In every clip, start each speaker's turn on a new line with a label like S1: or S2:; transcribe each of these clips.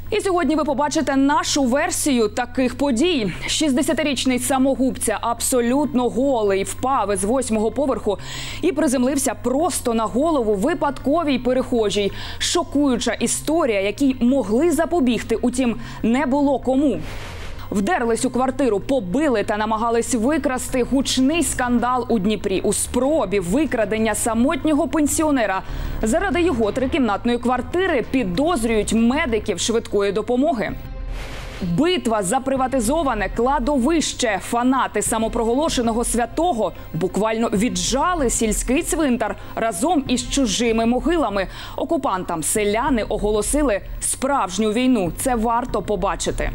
S1: І сьогодні ви побачите нашу версію таких подій. 60-річний самогубця абсолютно голий впав із 8-го поверху і приземлився просто на голову випадковій перехожій. Шокуюча історія, якій могли запобігти, утім, не було кому. Вдерлись у квартиру, побили та намагались викрасти. Гучний скандал у Дніпрі у спробі викрадення самотнього пенсіонера. Заради його трикімнатної квартири підозрюють медиків швидкої допомоги. Битва за приватизоване кладовище. Фанати самопроголошеного святого буквально віджали сільський цвинтар разом із чужими могилами. Окупантам селяни оголосили справжню війну. Це варто побачити.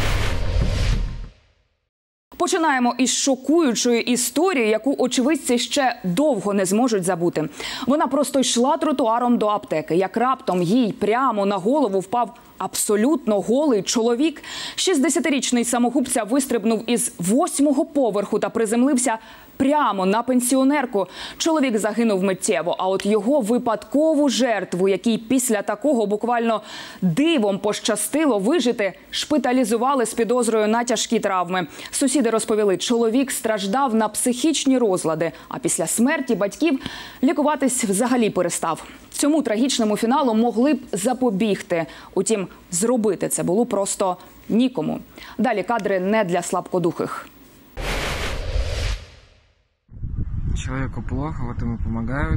S1: Починаємо із шокуючої історії, яку очевидці ще довго не зможуть забути. Вона просто йшла тротуаром до аптеки, як раптом їй прямо на голову впав абсолютно голий чоловік. 60-річний самогубця вистрибнув із 8-го поверху та приземлився прямо на пенсіонерку. Чоловік загинув миттєво, а от його випадкову жертву, якій після такого буквально дивом пощастило вижити, шпиталізували з підозрою на тяжкі травми. Сусіди розповіли, чоловік страждав на психічні розлади, а після смерті батьків лікуватись взагалі перестав. Цьому трагічному фіналу могли б запобігти. Утім, зробити це було просто нікому. Далі кадри не для слабкодухих.
S2: Человеку плохо, вот ему помогают.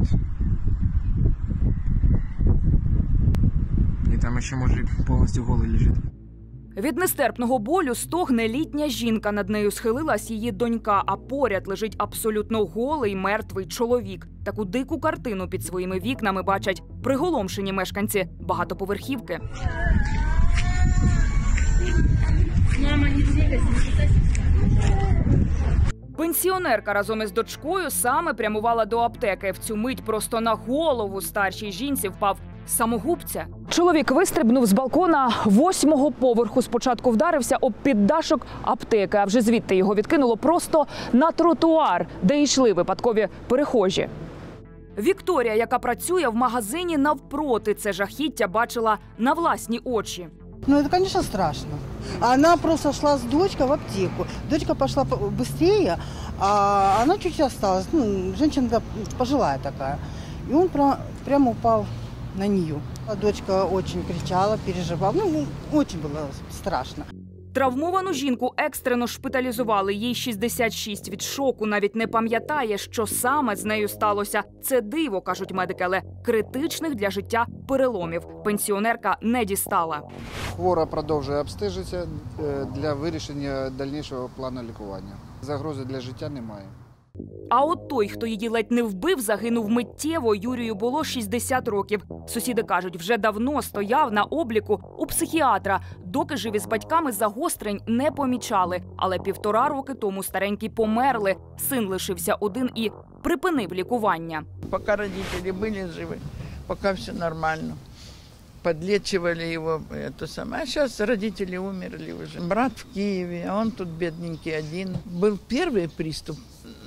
S2: И там еще мужик полностью голый лежит.
S1: Від нестерпного болю стогне літня жінка. Над нею схилилась її донька, а поряд лежить абсолютно голий мертвий чоловік. Таку дику картину під своїми вікнами бачать приголомшені мешканці багатоповерхівки. Пенсіонерка разом із дочкою саме прямувала до аптеки. В цю мить просто на голову старшій жінці впав самогубця. Чоловік вистрибнув з балкона 8-го поверху. Спочатку вдарився об піддашок аптеки, а вже звідти його відкинуло просто на тротуар, де йшли випадкові перехожі. Вікторія, яка працює в магазині навпроти, це жахіття бачила на власні очі.
S3: Ну, это, конечно, страшно. Она просто шла с дочкой в аптеку. Дочка пошла быстрее, а она чуть осталась. Ну, женщина пожилая такая. И он прямо упал на нее. А дочка очень кричала, переживала. Ну, очень было страшно.
S1: Травмовану жінку екстрено шпиталізували. Їй 66. Від шоку навіть не пам'ятає, що саме з нею сталося. Це диво, кажуть медики, але критичних для життя переломів пенсіонерка не дістала.
S4: Хвора продовжує обстежитися для вирішення дальнішого плану лікування. Загрози для життя немає.
S1: А от той, хто її ледь не вбив, загинув миттєво. Юрію було 60 років. Сусіди кажуть, вже давно стояв на обліку у психіатра. Доки жив із батьками, загострень не помічали. Але 1,5 роки тому старенькі померли. Син лишився один і припинив лікування.
S5: Поки родители були живі, поки все нормально. Подлечивали его, это самое. А сейчас родители умерли уже. Брат в Киеве, а он тут бедненький один. Был первый приступ,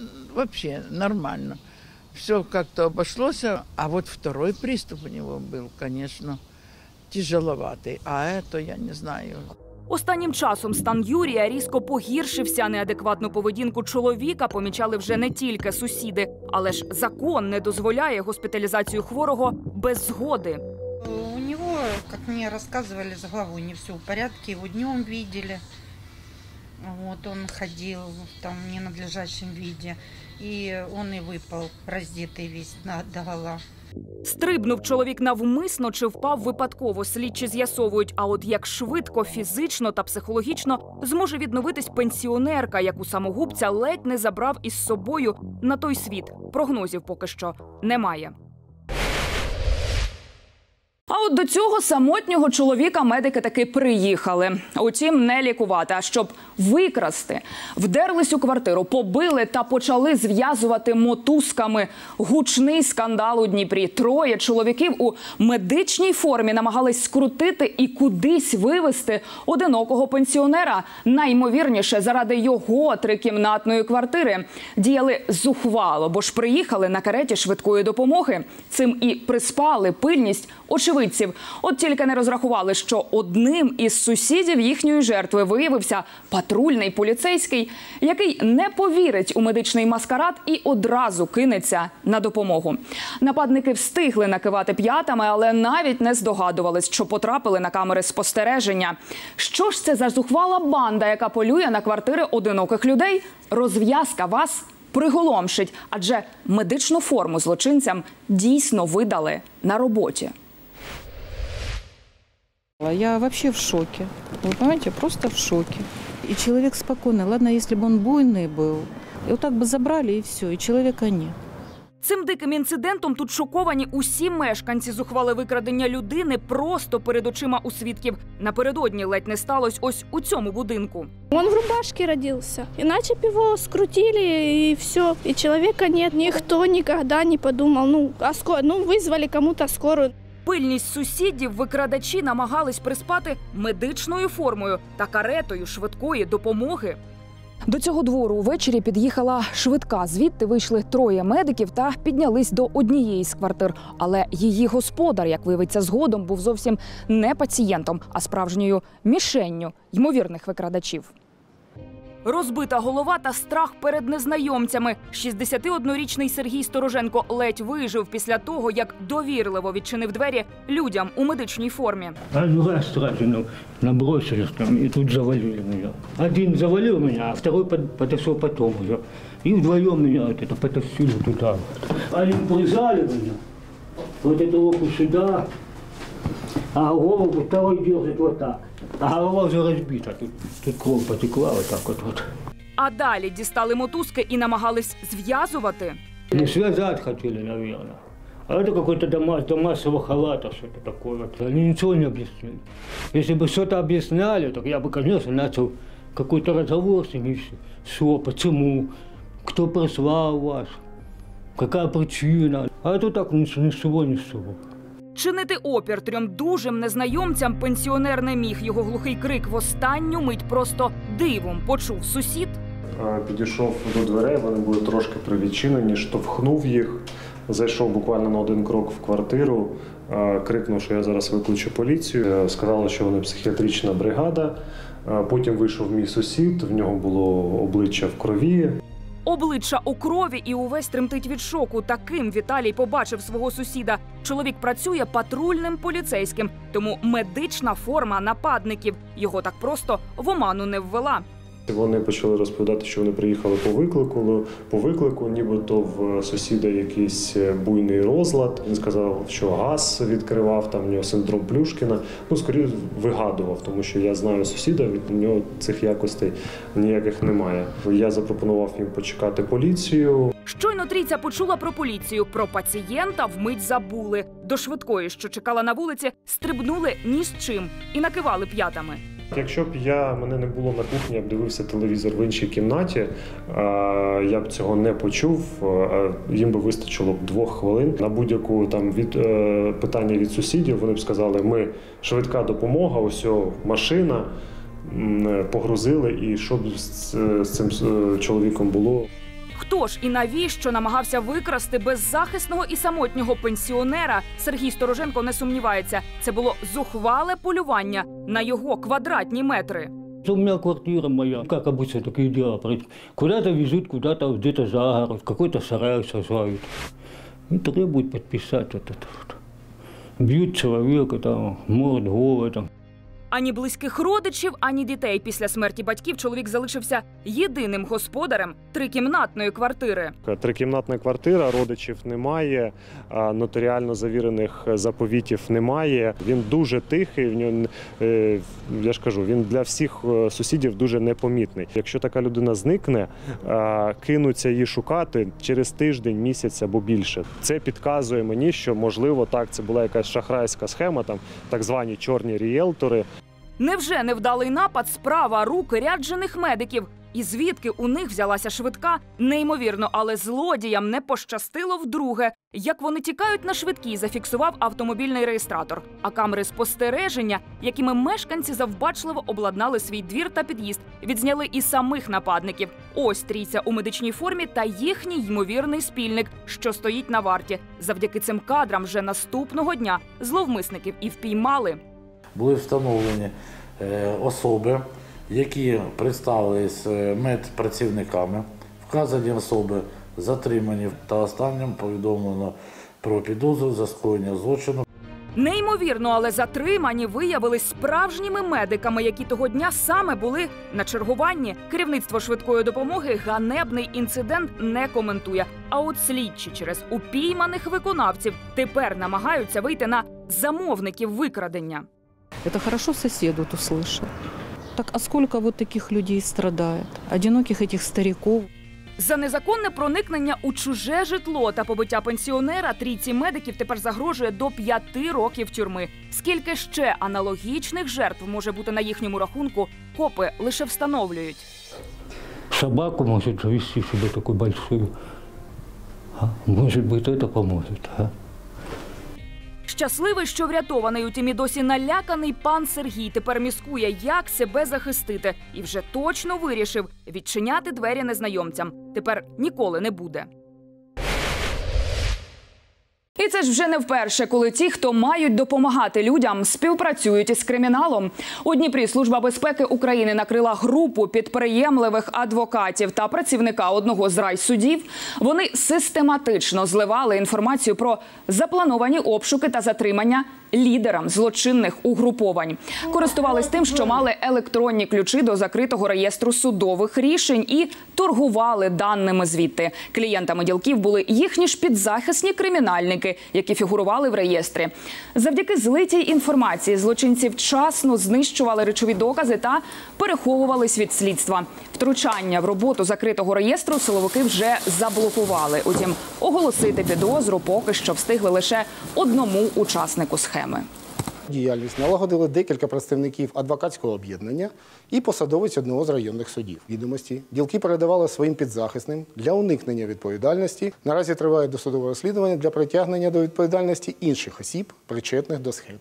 S5: вообще нормально. Все как-то обошлось, а вот второй приступ у него был, конечно, тяжеловатый. А это я не знаю.
S1: Останнім часом стан Юрія різко погіршився. Неадекватну поведінку чоловіка помічали вже не тільки сусіди. Але ж закон не дозволяє госпіталізацію хворого без згоди.
S6: У него, как мне рассказывали, с головой не все в порядке, его днем видели. Вот он ходил в там ненадлежащем виде, и он и выпал, раздетый весь догола.
S1: Стрибнув чоловік навмисно чи впав випадково, слідчі з'ясовують. А от як швидко, фізично та психологічно зможе відновитись пенсіонерка, яку самогубця ледь не забрав із собою на той світ. Прогнозів поки що немає. А от до цього самотнього чоловіка медики таки приїхали. Утім, не лікувати, а щоб викрасти. Вдерлись у квартиру, побили та почали зв'язувати мотузками. Гучний скандал у Дніпрі. 3 чоловіків у медичній формі намагались скрутити і кудись вивезти одинокого пенсіонера. Найімовірніше, заради його 3-кімнатної квартири. Діяли зухвало, бо ж приїхали на кареті швидкої допомоги. Цим і приспали пильність очевидців. От тільки не розрахували, що одним із сусідів їхньої жертви виявився патрульний поліцейський, який не повірить у медичний маскарад і одразу кинеться на допомогу. Нападники встигли накивати п'ятами, але навіть не здогадувались, що потрапили на камери спостереження. Що ж це за зухвала банда, яка полює на квартири одиноких людей? Розв'язка вас приголомшить, адже медичну форму злочинцям дійсно видали на роботі.
S7: Я вообще в шоке. Вы понимаете, просто в шоке. И человек спокойный. Ладно, если бы он буйный был. И вот так бы забрали, и все, и человека нет.
S1: Цим диким інцидентом тут шоковані усі мешканці. Зухвале викрадення людини просто перед очима у свідків. Напередодні ледь не сталося ось у цьому будинку.
S8: Он в рубашке родился. Иначе бы его скрутили, и все. И человека нет. Никто никогда не подумал. Вызвали кому-то скорую.
S1: Пильність сусідів викрадачі намагались приспати медичною формою та каретою швидкої допомоги. До цього двору увечері під'їхала швидка. Звідти вийшли 3 медиків та піднялись до однієї з квартир. Але її господар, як виявиться згодом, був зовсім не пацієнтом, а справжньою мішенню ймовірних викрадачів. Розбита голова та страх перед незнайомцями. 61-річний Сергій Стороженко ледь вижив після того, як довірливо відчинив двері людям у медичній формі.
S9: А два сразу набросились там и тут завалили меня. Один завалил меня, а второй подошел потом уже. И вдвоем меня это потащили туда. Они прижали меня, вот эту руку сюда, а голову второй держит вот так. А голова вже розбита, тут кров потекла, отак от.
S1: А далі дістали мотузки і намагались зв'язувати.
S9: Не связать хотели, наверное. А это какой-то до массового халата, что-то такое. Они ничего не объяснили. Если бы что-то объясняли, так я бы, конечно, начал какой-то разговор с ними. Что, почему, кто прислал вас, какая причина. А это так ни с чего, ни с чего.
S1: Чинити опір 3 дужим незнайомцям пенсіонер не міг. Його глухий крик в останню мить просто дивом почув сусід.
S10: Підійшов до дверей, вони були трошки привідчинені, штовхнув їх, зайшов буквально на 1 крок в квартиру, крикнув, що я зараз викличу поліцію. Сказали, що вони психіатрична бригада. Потім вийшов мій сусід, в нього було обличчя в крові.
S1: Обличчя у крові і увесь тремтить від шоку. Таким Віталій побачив свого сусіда. Чоловік працює патрульним поліцейським, тому медична форма нападників його так просто в оману не ввела.
S10: Вони почали розповідати, що вони приїхали по виклику, нібито в сусіда якийсь буйний розлад. Він сказав, що газ відкривав, там в нього синдром Плюшкіна. Скоріше вигадував, тому що я знаю сусіда, від нього цих якостей ніяких немає. Я запропонував їм почекати поліцію.
S1: Щойно трійця почула про поліцію, про пацієнта вмить забули. До швидкої, що чекала на вулиці, стрибнули ні з чим і накивали п'ятами.
S10: Якщо б мене не було на кухні, я б дивився телевізор в іншій кімнаті, я б цього не почув, їм би вистачило б 2 хвилин. На будь-яку питання від сусідів вони б сказали, ми швидка допомога, ось машина, погрузили, і що б з цим чоловіком було.
S1: Хто ж і навіщо намагався викрасти беззахисного і самотнього пенсіонера, Сергій Стороженко не сумнівається. Це було зухвале полювання на його квадратні метри.
S9: У меня квартира моя, как обычно такие дела. Куда-то везут, куда-то где-то за город, в какой-то сарай сажают. И требуют подписать это. Бьют человека, там, морд голодом.
S1: Ані близьких родичів, ані дітей. Після смерті батьків чоловік залишився єдиним господарем 3-кімнатної квартири.
S10: 3-кімнатна квартира, родичів немає, нотаріально завірених заповітів немає. Він дуже тихий, я ж кажу, він для всіх сусідів дуже непомітний. Якщо така людина зникне, кинуться її шукати через тиждень, місяць або більше. Це підказує мені, що, можливо, так, це була якась шахрайська схема, там, так звані чорні рієлтори.
S1: Невже невдалий напад – справа рук ряджених медиків? І звідки у них взялася швидка? Неймовірно, але злодіям не пощастило вдруге. Як вони тікають на швидкій, зафіксував автомобільний реєстратор. А камери спостереження, якими мешканці завбачливо обладнали свій двір та під'їзд, відзняли і самих нападників. Ось трійця у медичній формі та їхній ймовірний спільник, що стоїть на варті. Завдяки цим кадрам вже наступного дня зловмисників і впіймали.
S11: Були встановлені особи, які представились медпрацівниками. Вказані особи затримані та останнім повідомлено про підозру за скоєння злочину.
S1: Неймовірно, але затримані виявились справжніми медиками, які того дня саме були на чергуванні. Керівництво швидкої допомоги ганебний інцидент не коментує. А от слідчі через упійманих виконавців тепер намагаються вийти на замовників викрадення.
S7: Это хорошо сосед вот услышал. Так а сколько вот таких людей страдает? Одиноких этих стариков.
S1: За незаконне проникнення у чуже житло та побиття пенсіонера трійці медиків тепер загрожує до 5 років тюрми. Скільки ще аналогічних жертв може бути на їхньому рахунку, копи лише встановлюють.
S9: Собаку может завести себе такую большую. Может быть, это поможет.
S1: Щасливий, що врятований, утім і досі наляканий пан Сергій тепер міскує, як себе захистити. І вже точно вирішив – відчиняти двері незнайомцям. Тепер ніколи не буде. І це ж вже не вперше, коли ті, хто мають допомагати людям, співпрацюють із криміналом. У Дніпрі Служба безпеки України накрила групу підприємливих адвокатів та працівника одного з райсудів. Вони систематично зливали інформацію про заплановані обшуки та затримання лідерам злочинних угруповань. Користувались тим, що мали електронні ключі до закритого реєстру судових рішень і торгували даними звідти. Клієнтами ділків були їхні ж підзахисні кримінальники, які фігурували в реєстрі. Завдяки злитій інформації злочинці вчасно знищували речові докази та переховувались від слідства. Втручання в роботу закритого реєстру силовики вже заблокували. Утім, оголосити підозру поки що встигли лише одному учаснику схеми.
S12: Діяльність налагодили декілька представників адвокатського об'єднання і посадовець одного з районних судів. Відомості ділки передавали своїм підзахисним для уникнення відповідальності. Наразі триває досудове розслідування для притягнення до відповідальності інших осіб, причетних до схеми.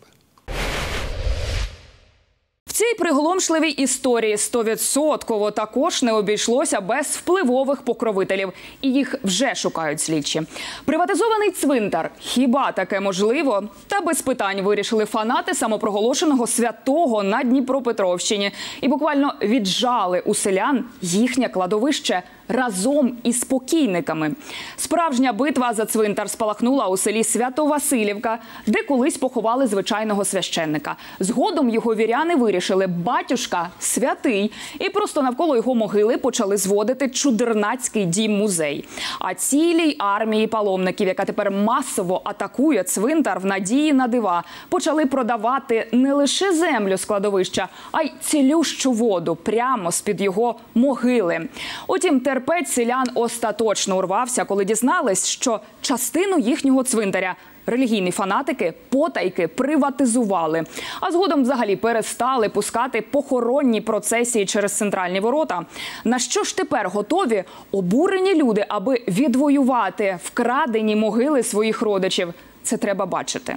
S1: В цій приголомшливій історії 100% також не обійшлося без впливових покровителів. І їх вже шукають слідчі. Приватизований цвинтар. Хіба таке можливо? Та без питань вирішили фанати самопроголошеного святого на Дніпропетровщині. І буквально віджали у селян їхнє кладовище разом із покійниками. Справжня битва за цвинтар спалахнула у селі Свято-Василівка, де колись поховали звичайного священника. Згодом його віряни вирішили – батюшка святий. І просто навколо його могили почали зводити чудернацький дім-музей. А цілій армії паломників, яка тепер масово атакує цвинтар в надії на дива, почали продавати не лише землю з кладовища, а й цілющу воду прямо з-під його могили. Утім, терпець селян остаточно урвався, коли дізнались, що частину їхнього цвинтаря релігійні фанатики потайки приватизували. А згодом взагалі перестали пускати похоронні процесії через центральні ворота. На що ж тепер готові обурені люди, аби відвоювати вкрадені могили своїх родичів? Це треба бачити.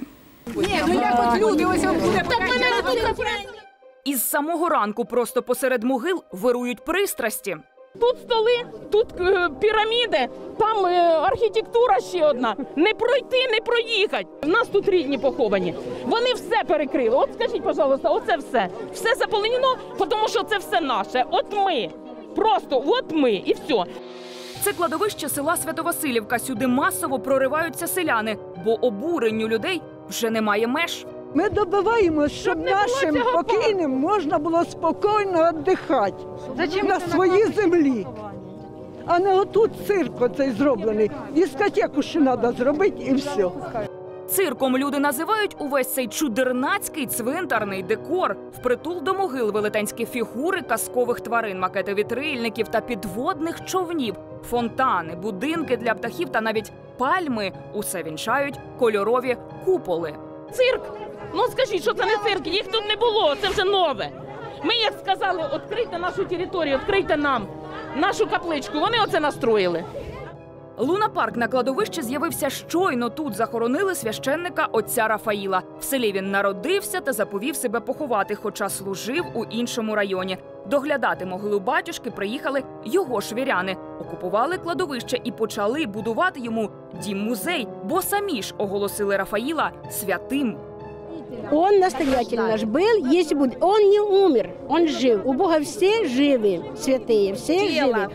S1: Із самого ранку просто посеред могил вирують пристрасті.
S13: Тут столи, тут піраміди, там архітектура ще одна. Не пройти, не проїхати. У нас тут рідні поховані. Вони все перекрили. От скажіть, пожалуйста, оце все. Все заполонено, тому що це все наше. От ми. Просто от ми і все.
S1: Це кладовище села Свято-Василівка. Сюди масово прориваються селяни, бо обуренню людей вже немає меж.
S14: Ми добиваємось, щоб нашим покійним можна було спокійно віддихати на своїй землі. А не отут цирк оцей зроблений. Дискотеку ще треба зробити і все.
S1: Цирком люди називають увесь цей чудернацький цвинтарний декор. Впритул до могил велетенські фігури казкових тварин, макети вітрильників та підводних човнів, фонтани, будинки для птахів та навіть пальми. Усе вінчають кольорові куполи.
S13: Цирк. Ну скажіть, що це не цирк, їх тут не було, це вже нове. Ми як сказали, відкрийте нашу територію, відкрийте нам нашу капличку, вони оце настроїли.
S1: Лунапарк на кладовищі з'явився щойно. Тут захоронили священника отця Рафаїла. В селі він народився та заповів себе поховати, хоча служив у іншому районі. Доглядати могилу батюшки приїхали його ж віряни. Окупували кладовище і почали будувати йому дім-музей, бо самі ж оголосили Рафаїла святим.
S15: Он настоятель наш был, если бы он не умер, он жив. У Бога все живы, святые, все живы.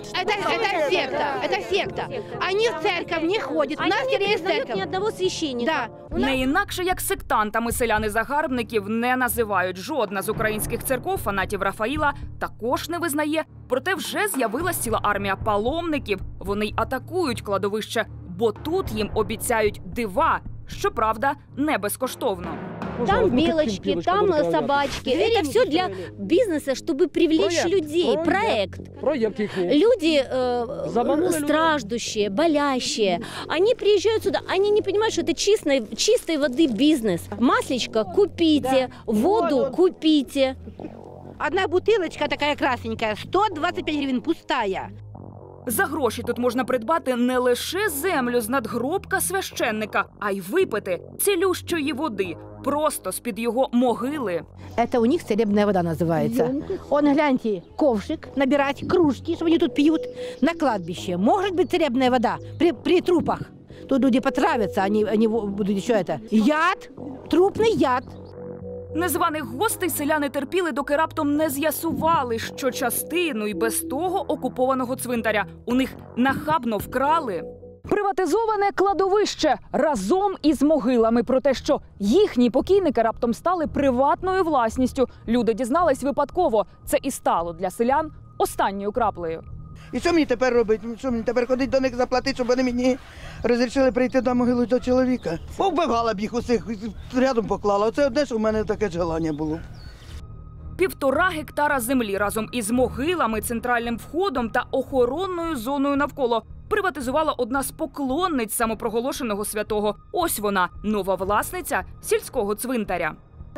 S16: Это секта. Они в церковь не ходят. У нас есть церковь. Ни одного священника.
S1: Не інакше, як сектантами селяни-загарбників не називають. Жодна з українських церков фанатів Рафаїла також не визнає. Проте вже з'явилась ціла армія паломників. Вони й атакують кладовище, бо тут їм обіцяють дива. Щоправда, не безкоштовно.
S16: Там белочки, там собачки. Это все для бизнеса, чтобы привлечь людей. Проект. Люди страждущие, болящие. Они приезжают сюда, они не понимают, что это чистой воды бизнес. Масличко купите, воду купите.
S15: Одна бутылочка такая красненькая, 125 гривен, пустая.
S1: За гроші тут можна придбати не лише землю з надгробка священника, а й випити цілющої води просто з-під його могили.
S15: Это у них целебная вода называется. Он, гляньте, ковшик набирать, кружки, что они тут пьют. На кладбище может быть целебная вода при трупах. Тут люди потравятся, они будут еще это. Яд, трупный яд.
S1: Незваних гостей селяни терпіли, доки раптом не з'ясували, що частину й без того окупованого цвинтаря у них нахабно вкрали. Приватизоване кладовище разом із могилами. Про те, що їхні покійники раптом стали приватною власністю, люди дізнались випадково. Це і стало для селян останньою краплею.
S17: І що мені тепер робити? Що мені тепер ходити до них заплатити, щоб вони мені розрішили прийти до могили до чоловіка? Повбивала б їх усіх, рядом поклала. Оце одне, що в мене таке желання було.
S1: 1,5 гектара землі разом із могилами, центральним входом та охоронною зоною навколо приватизувала одна з поклонниць самопроголошеного святого. Ось вона, нова власниця сільського цвинтаря.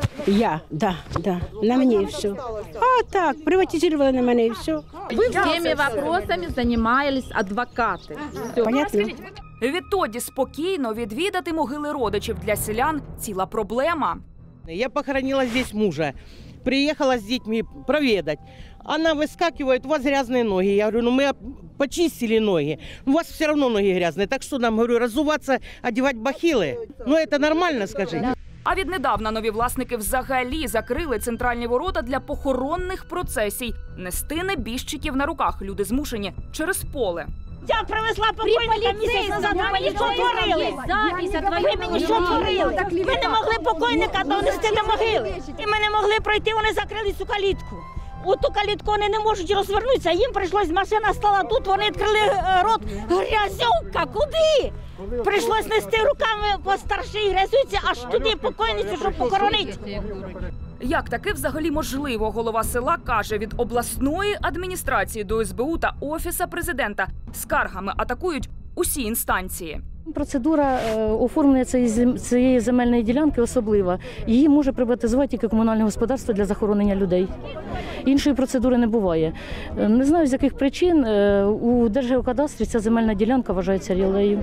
S15: Да, на мне и все. А так, приватизировали на мене и все.
S18: Всеми вопросами занимались адвокаты.
S15: Понятно?
S1: Відтоді спокійно відвідати могили родичів для селян – ціла проблема.
S19: Я похоронила здесь мужа. Приехала с детьми проведать. Она выскакивает, у вас грязные ноги. Я говорю, ну мы почистили ноги. У вас все равно ноги грязные. Так что нам, говорю, разуваться, одевать бахилы? Ну это нормально, скажите.
S1: А віднедавна нові власники взагалі закрили центральні ворота для похоронних процесій. Нести небіжчиків на руках люди змушені через поле.
S15: Я привезла покойника місяць назад, ви мені що творили? Ви мені що творили? Ви не могли покойника донести до могили. І ми не могли пройти, вони закрили цю калітку. У ту калітку вони не можуть розвернутися, їм прийшлось, машина стала тут, вони відкрили рот. Грязюка, куди? Прийшлось нести руками по старшій грязюці, аж туди покойницю, щоб похоронити.
S1: Як таке взагалі можливо, голова села каже, від обласної адміністрації до СБУ та Офіса президента скаргами атакують усі інстанції.
S20: Процедура оформлення цієї земельної ділянки особлива. Її може приватизувати тільки комунальне господарство для захоронення людей. Іншої процедури не буває. Не знаю, з яких причин у Держгеокадастрі ця земельна ділянка вважається рілею.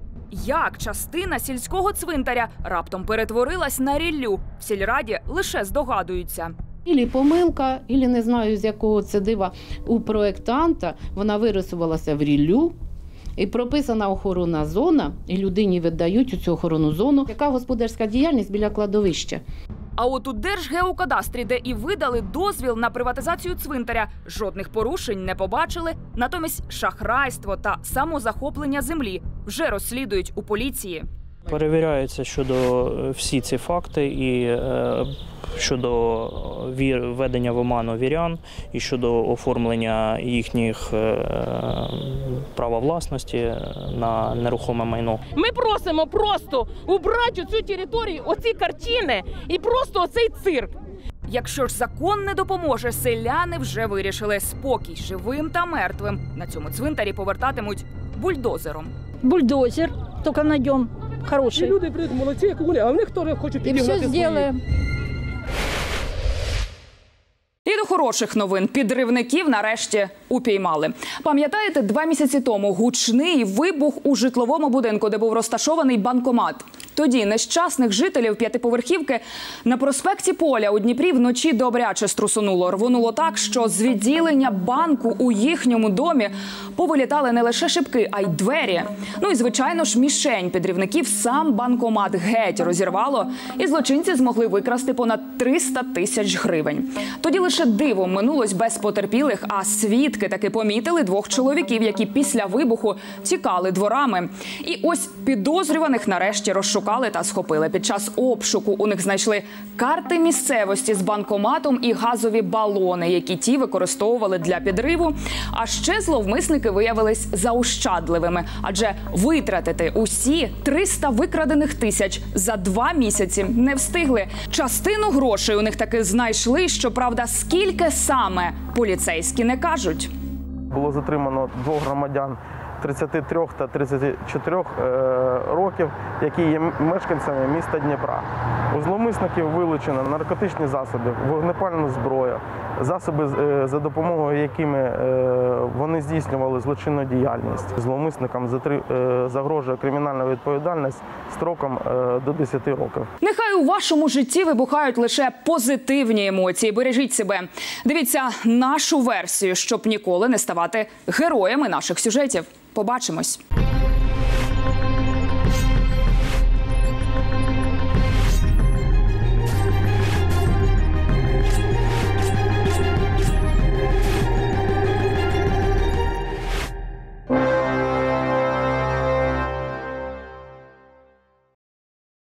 S1: Як частина сільського цвинтаря раптом перетворилась на ріллю, в сільраді лише здогадуються.
S21: Ілі помилка, ілі не знаю, з якого це дива у проєктанта, вона вирисувалася в ріллю, і прописана охоронна зона, і людині віддають у цю охоронну зону. Яка господарська діяльність біля кладовища?
S1: А от у Держгеокадастрі, де і видали дозвіл на приватизацію цвинтаря, жодних порушень не побачили. Натомість шахрайство та самозахоплення землі вже розслідують у поліції.
S22: Перевіряється щодо всі ці факти і щодо введення в оману вірян, і щодо оформлення їхніх права власності на нерухоме майно.
S13: Ми просимо просто убрати цю територію, оці картини і просто оцей цирк.
S1: Якщо ж закон не допоможе, селяни вже вирішили спокій живим та мертвим. На цьому цвинтарі повертатимуть бульдозером.
S23: Бульдозер, тільки знайдемо
S2: хороший.
S3: Люди прийдуть молодці, як вони, а в них теж хочуть підігнати свої.
S1: І до хороших новин. Підривників нарешті упіймали. Пам'ятаєте, 2 місяці тому гучний вибух у житловому будинку, де був розташований банкомат? Тоді нещасних жителів п'ятиповерхівки на проспекті Поля у Дніпрі вночі добряче струсонуло. Рвонуло так, що з відділення банку у їхньому домі повилітали не лише шибки, а й двері. Ну і, звичайно ж, мішень підривників сам банкомат геть розірвало, і злочинці змогли викрасти понад 300 тисяч гривень. Тоді лише дивом минулось без потерпілих, а свідки таки помітили 2 чоловіків, які після вибуху тікали дворами. І ось підозрюваних нарешті розшукали та схопили. Під час обшуку у них знайшли карти місцевості з банкоматом і газові балони, які ті використовували для підриву. А ще зловмисники виявились заощадливими, адже витратити усі 300 викрадених тисяч за 2 місяці не встигли. Частину грошей у них таки знайшли, щоправда, скільки саме поліцейські не кажуть.
S23: Було затримано 2 громадян 33 та 34 років, які є мешканцями міста Дніпра. У зловмисників вилучено наркотичні засоби, вогнепальну зброю, засоби, за допомогою якими вони здійснювали злочинну діяльність. Зловмисникам загрожує кримінальна відповідальність строком до 10 років.
S1: Нехай у вашому житті вибухають лише позитивні емоції. Бережіть себе. Дивіться нашу версію, щоб ніколи не ставати героями наших сюжетів. Побачимось.